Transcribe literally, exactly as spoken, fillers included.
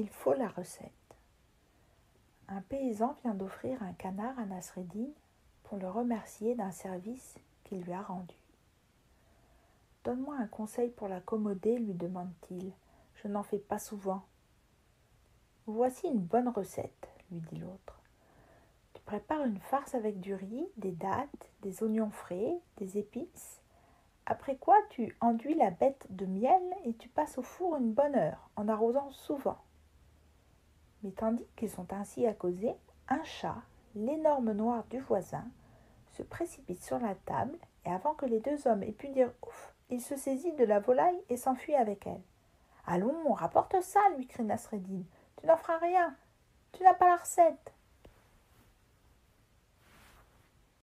Il faut la recette. Un paysan vient d'offrir un canard à Nasreddin pour le remercier d'un service qu'il lui a rendu. « Donne-moi un conseil pour l'accommoder, lui demande-t-il. Je n'en fais pas souvent. »« Voici une bonne recette, lui dit l'autre. Tu prépares une farce avec du riz, des dattes, des oignons frais, des épices. Après quoi, tu enduis la bête de miel et tu passes au four une bonne heure, en arrosant souvent. » Mais tandis qu'ils sont ainsi à causer, un chat, l'énorme noir du voisin, se précipite sur la table et avant que les deux hommes aient pu dire « ouf », il se saisit de la volaille et s'enfuit avec elle. « Allons, rapporte ça !» lui crie Nasreddin. « Tu n'en feras rien, tu n'as pas la recette. »